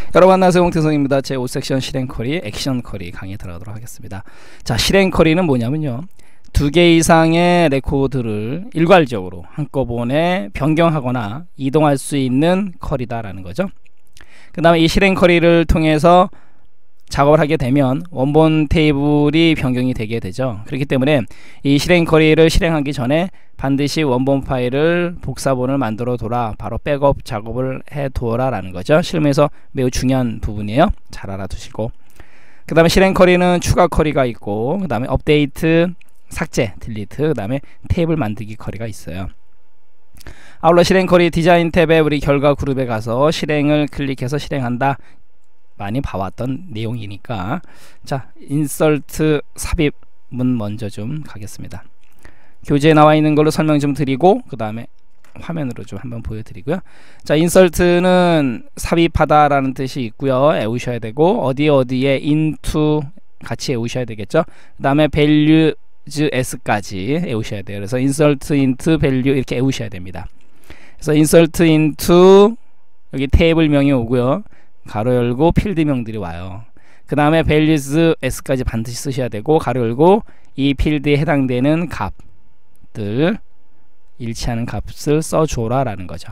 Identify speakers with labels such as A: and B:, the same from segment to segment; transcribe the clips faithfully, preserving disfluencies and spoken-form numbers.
A: 여러분 안녕하세요, 홍태성입니다. 제오 섹션 실행 쿼리, 액션 쿼리 강의에 들어가도록 하겠습니다. 자, 실행 쿼리는 뭐냐면요, 두 개 이상의 레코드를 일괄적으로 한꺼번에 변경하거나 이동할 수 있는 쿼리다라는 거죠. 그 다음에 이 실행 쿼리를 통해서 작업을 하게 되면 원본 테이블이 변경이 되게 되죠. 그렇기 때문에 이 실행 쿼리를 실행하기 전에 반드시 원본 파일을 복사본을 만들어 둬라, 바로 백업 작업을 해 두어라 라는 거죠. 실무에서 매우 중요한 부분이에요. 잘 알아두시고, 그 다음에 실행 쿼리는 추가 쿼리가 있고, 그 다음에 업데이트, 삭제, 딜리트, 그 다음에 테이블 만들기 쿼리가 있어요. 아울러 실행 쿼리 디자인 탭에 우리 결과 그룹에 가서 실행을 클릭해서 실행한다, 많이 봐왔던 내용이니까, 자, 인설트 삽입문 먼저 좀 가겠습니다. 교재에 나와 있는 걸로 설명 좀 드리고, 그 다음에 화면으로 좀 한번 보여드리고요. 자, 인설트는 삽입하다 라는 뜻이 있고요. 외우셔야 되고, 어디 어디에 into 같이 외우셔야 되겠죠. 그 다음에 values s까지 외우셔야 돼요. 그래서 insert into value 이렇게 외우셔야 됩니다. 그래서 insert into, 여기 테이블명이 오고요, 가로 열고 필드명들이 와요. 그 다음에 values s까지 반드시 쓰셔야 되고, 가로 열고 이 필드에 해당되는 값들, 일치하는 값을 써줘라 라는 거죠.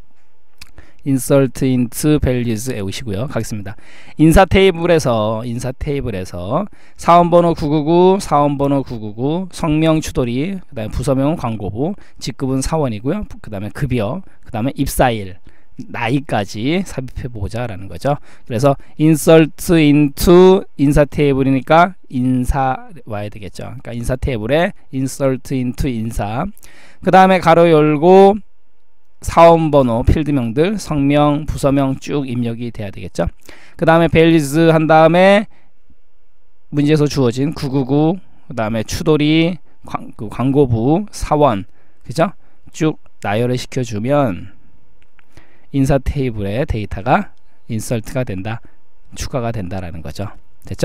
A: insert into values 외우시고요. 가겠습니다. 인사 테이블에서 인사 테이블에서 사원번호 구구구, 사원번호 구구구, 성명 추돌이, 그 다음에 부서명은 광고부, 직급은 사원이고요. 그 다음에 급여, 그 다음에 입사일, 나이까지 삽입해 보자 라는 거죠. 그래서 insert into 인사 테이블이니까 인사 와야 되겠죠. 그러니까 인사 테이블에 insert into 인사, 그 다음에 가로 열고 사원번호, 필드명들, 성명, 부서명 쭉 입력이 돼야 되겠죠. 그 다음에 values 한 다음에 문제에서 주어진 구구구, 그 다음에 추돌이, 광, 그 광고부, 사원, 그죠? 쭉 나열을 시켜주면 인사 테이블에 데이터가 인설트가 된다, 추가가 된다라는 거죠. 됐죠?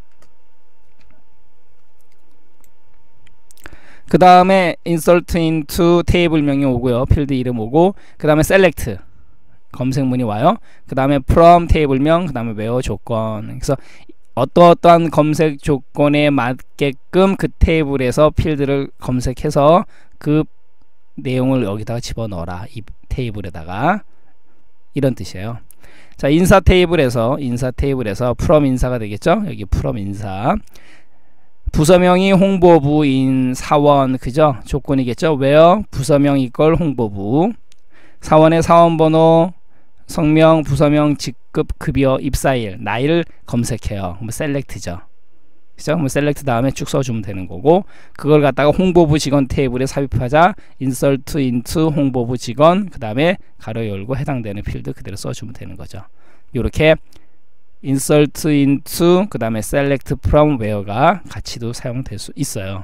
A: 그 다음에 insert into 테이블명이 오고요, 필드 이름 오고, 그 다음에 select 검색문이 와요. 그 다음에 from 테이블명, 그 다음에 where 조건. 그래서 어떠어떠한 검색 조건에 맞게끔 그 테이블에서 필드를 검색해서 그 내용을 여기다가 집어넣어라, 이 테이블에다가, 이런 뜻이에요. 자, 인사 테이블에서 인사 테이블에서 from 인사가 되겠죠. 여기 from 인사, 부서명이 홍보부인 사원, 그죠? 조건이겠죠. where 부서명 이걸 홍보부, 사원의 사원번호, 성명, 부서명, 직급, 급여, 입사일, 나이를 검색해요. 그럼 select죠. 그죠? 그럼 select 다음에 쭉 써주면 되는 거고, 그걸 갖다가 홍보부 직원 테이블에 삽입하자, insert into 홍보부 직원, 그 다음에 가로 열고 해당되는 필드 그대로 써주면 되는 거죠. 요렇게 insert into, 그 다음에 select from where가 같이도 사용될 수 있어요.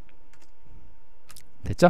A: 됐죠?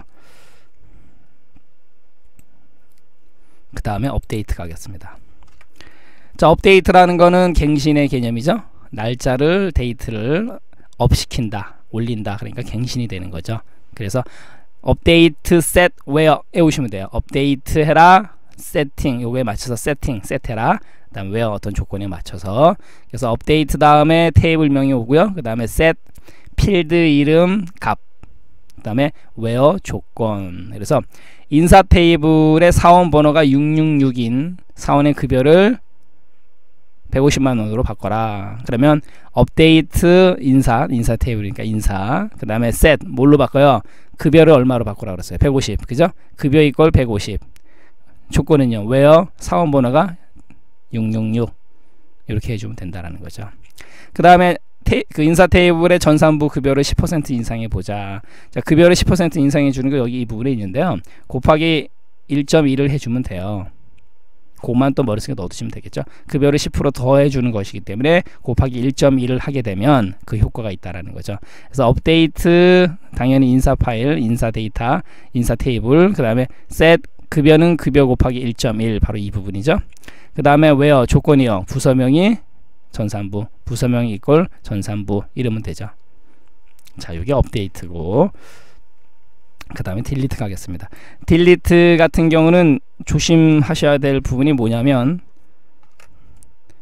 A: 그 다음에 업데이트 가겠습니다. 자, 업데이트라는 거는 갱신의 개념이죠. 날짜를, 데이트를 업시킨다, 올린다, 그러니까 갱신이 되는 거죠. 그래서 업데이트 set where 외우시면 돼요. 업데이트 해라, 세팅, 요거에 맞춰서 세팅, 세트해라, 그 다음 where 어떤 조건에 맞춰서. 그래서 업데이트 다음에 테이블명이 오고요, 그 다음에 set 필드 이름, 값, 그 다음에 where 조건. 그래서 인사 테이블의 사원 번호가 육육육인 사원의 급여를 백오십만 원으로 바꿔라. 그러면 업데이트 인사, 인사 테이블이니까 인사, 그 다음에 set 뭘로 바꿔요? 급여를 얼마로 바꾸라 그랬어요? 백오십, 그죠? 급여 이꼴 백오십. 조건은요, where 사원 번호가 육육육, 이렇게 해주면 된다라는 거죠. 그 다음에 그 인사 테이블의 전산부 급여를 십 퍼센트 인상해 보자. 자, 급여를 십 퍼센트 인상해 주는 거 여기 이 부분에 있는데요, 곱하기 일 점 일을 해주면 돼요. 그것만 또 머릿속에 넣어두시면 되겠죠. 급여를 십 퍼센트 더해주는 것이기 때문에 곱하기 일 점 일을 하게 되면 그 효과가 있다라는 거죠. 그래서 업데이트, 당연히 인사 파일, 인사 데이터, 인사 테이블, 그 다음에 set 급여는 급여 곱하기 일 점 일, 바로 이 부분이죠. 그 다음에 where 조건이요, 부서명이 전산부, 부서명이 이꼴 전산부 이러면 되죠. 자, 이게 업데이트고, 그 다음에 딜리트 가겠습니다. 딜리트 같은 경우는 조심하셔야 될 부분이 뭐냐면,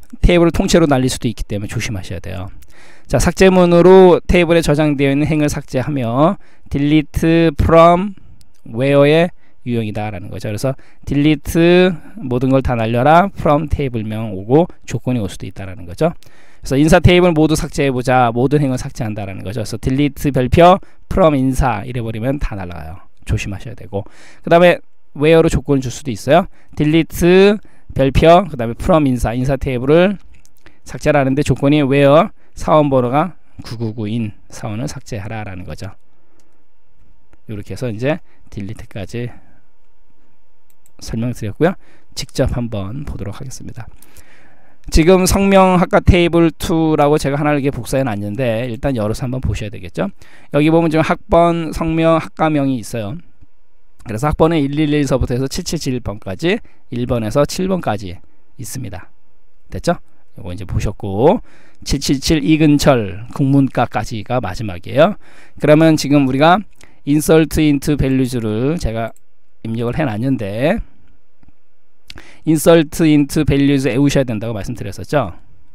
A: 테이블을 통째로 날릴 수도 있기 때문에 조심하셔야 돼요. 자, 삭제문으로 테이블에 저장되어 있는 행을 삭제하며 delete from where의 유형이다 라는 거죠. 그래서 delete 모든 걸 다 날려라 from 테이블명 오고 조건이 올 수도 있다라는 거죠. 그래서 인사 테이블 모두 삭제해보자, 모든 행을 삭제한다라는 거죠. 그래서 delete 별표 from 인사 이래버리면 다 날아가요. 조심하셔야 되고, 그 다음에 where로 조건을 줄 수도 있어요. delete 별표 그 다음에 from 인사, 인사 테이블을 삭제하는데 조건이 where 사원 번호가 구구구인 사원을 삭제하라 라는 거죠. 이렇게 해서 이제 delete까지 설명드렸고요. 직접 한번 보도록 하겠습니다. 지금 성명학과 테이블 이라고 제가 하나를 이렇게 복사해 놨는데 일단 열어서 한번 보셔야 되겠죠. 여기 보면 지금 학번, 성명, 학과명이 있어요. 그래서 학번은 일일일서부터 해서 칠칠칠일 번까지, 일 번에서 칠 번까지 있습니다. 됐죠? 이거 이제 보셨고, 칠칠칠 이근철 국문과까지가 마지막이에요. 그러면 지금 우리가 insert into values를 제가 입력을 해놨는데, insert into values 외우셔야 된다고 말씀드렸었죠.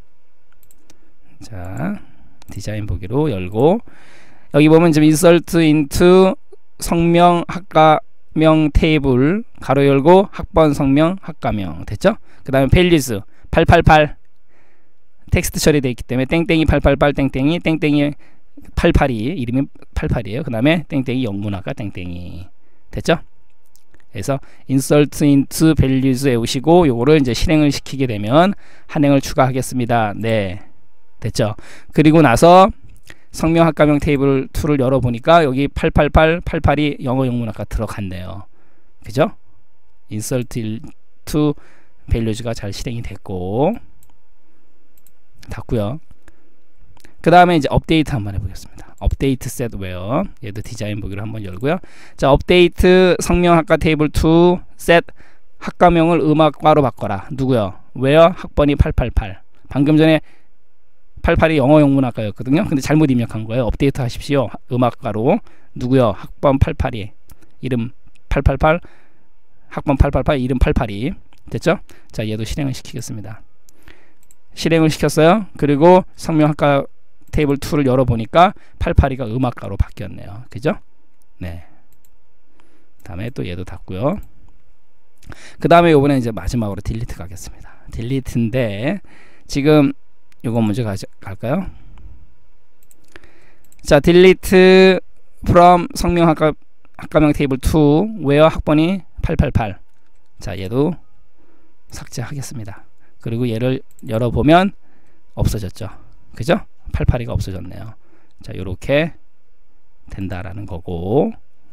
A: 자, 디자인 보기로 열고, 여기 보면 지금 insert into 성명 학과명 테이블 가로 열고 학번 성명 학과명 됐죠? 그 다음에 values 팔팔팔 텍스트 처리되어 있기 때문에 땡땡이 팔팔팔 땡땡이 땡땡이 팔팔이 이름이 팔팔이에요. 그 다음에 땡땡이 영문학과 땡땡이 됐죠? 그래서 insert into values 외우시고 요거를 이제 실행을 시키게 되면 한 행을 추가하겠습니다. 네, 됐죠? 그리고 나서 성명 학과명 테이블 이를 열어보니까 여기 팔팔팔 팔팔이 영어 영문학과 들어갔네요. 그죠? insert into values가 잘 실행이 됐고, 닫고요. 그 다음에 이제 업데이트 한번 해보겠습니다. 업데이트 set where, 얘도 디자인 보기로 한번 열고요. 자, 업데이트 성명학과 테이블 이 set 학과명을 음악과로 바꿔라. 누구요? where 학번이 팔팔팔. 방금 전에 팔팔이 영어 영문학과였거든요. 근데 잘못 입력한 거예요. 업데이트 하십시오. 음악과로. 누구요? 학번 팔팔이. 이름 팔팔팔. 학번 팔팔팔. 이름 팔팔이. 됐죠? 자, 얘도 실행을 시키겠습니다. 실행을 시켰어요. 그리고 성명학과 테이블 이를 열어보니까 팔팔이가 음악과로 바뀌었네요. 그죠? 네. 다음에 또 얘도 닫고요. 그 다음에 요번에 이제 마지막으로 딜리트 가겠습니다. 딜리트인데 지금 요거 먼저 가자, 갈까요? 자, 딜리트 from 성명학과 학과명 테이블 이 where 학번이 팔팔팔. 자, 얘도 삭제하겠습니다. 그리고 얘를 열어보면 없어졌죠. 그죠? 팔팔이가 없어졌네요. 자, 요렇게 된다라는 거고,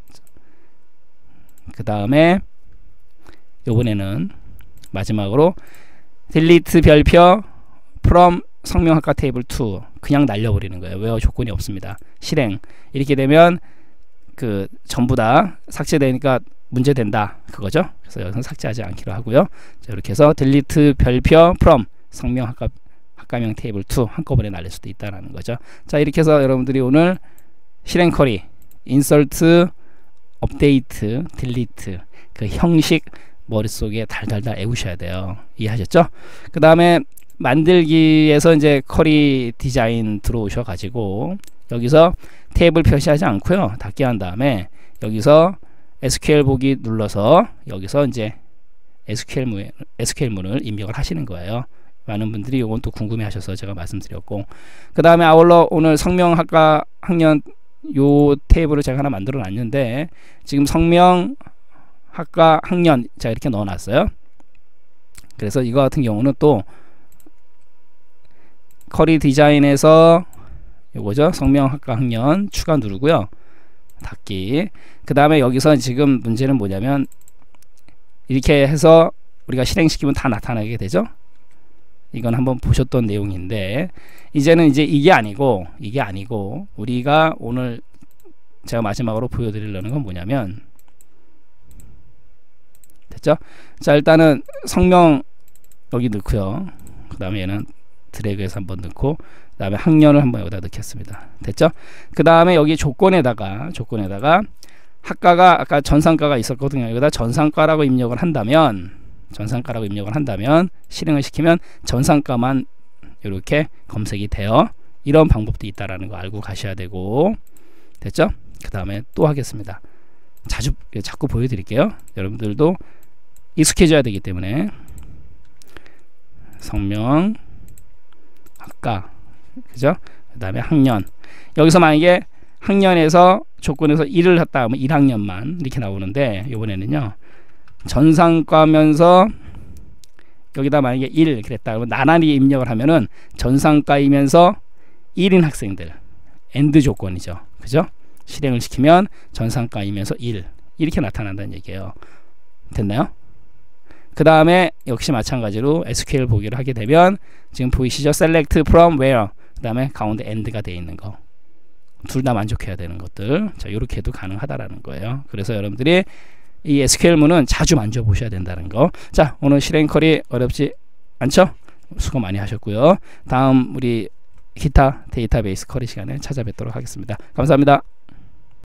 A: 그 다음에 요번에는 마지막으로 delete 별표 from 성명학과 테이블 이 그냥 날려버리는 거예요. where 조건이 없습니다. 실행. 이렇게 되면 그 전부 다 삭제되니까 문제된다 그거죠. 그래서 여기서 삭제하지 않기로 하고요. 자, 이렇게 해서 delete 별표 from 성명학과 학과명 테이블 이 한꺼번에 날릴 수도 있다라는 거죠. 자, 이렇게 해서 여러분들이 오늘 실행 쿼리 insert, update, delete 그 형식 머릿속에 달달달 외우셔야 돼요. 이해하셨죠? 그 다음에 만들기에서 이제 쿼리 디자인 들어오셔 가지고 여기서 테이블 표시하지 않고요. 닫기 한 다음에 여기서 에스큐엘 보기 눌러서 여기서 이제 에스큐엘 에스큐엘문을 입력을 하시는 거예요. 많은 분들이 이건 또 궁금해 하셔서 제가 말씀드렸고, 그 다음에 아울러 오늘 성명학과 학년 요 테이블을 제가 하나 만들어 놨는데 지금 성명학과 학년 제가 이렇게 넣어 놨어요. 그래서 이거 같은 경우는 또 쿼리 디자인에서 요거죠. 성명학과 학년 추가 누르고요. 닫기. 그 다음에 여기서 지금 문제는 뭐냐면 이렇게 해서 우리가 실행시키면 다 나타나게 되죠. 이건 한번 보셨던 내용인데 이제는 이제 이게 아니고 이게 아니고 우리가 오늘 제가 마지막으로 보여드리려는 건 뭐냐면, 됐죠? 자, 일단은 성명 여기 넣고요. 그 다음에 얘는 드래그해서 한번 넣고 그 다음에 학년을 한번 여기다 넣겠습니다. 됐죠? 그 다음에 여기 조건에다가 조건에다가 학과가 아까 전산과가 있었거든요. 여기다 전산과라고 입력을 한다면 전산가라고 입력을 한다면 실행을 시키면 전산가만 이렇게 검색이 돼요. 이런 방법도 있다라는 거 알고 가셔야 되고, 됐죠? 그 다음에 또 하겠습니다. 자주 자꾸 보여드릴게요. 여러분들도 익숙해져야 되기 때문에 성명, 학과, 그죠? 그 다음에 학년. 여기서 만약에 학년에서 조건에서 일을 했다 하면 일 학년만 이렇게 나오는데, 이번에는요 전산과면서 여기다 만약에 일 그랬다 그러면 나란히 입력을 하면은 전산과이면서 일인 학생들 엔드 조건이죠. 그죠? 실행을 시키면 전산과이면서 일 이렇게 나타난다는 얘기예요. 됐나요? 그 다음에 역시 마찬가지로 에스큐엘 보기를 하게 되면 지금 보이시죠? select from where, 그 다음에 가운데 end가 되어 있는 거, 둘 다 만족해야 되는 것들. 자, 이렇게 해도 가능하다라는 거예요. 그래서 여러분들이 이 에스큐엘문은 자주 만져보셔야 된다는 거. 자, 오늘 실행 쿼리 어렵지 않죠? 수고 많이 하셨고요. 다음 우리 기타 데이터베이스 쿼리 시간에 찾아뵙도록 하겠습니다. 감사합니다.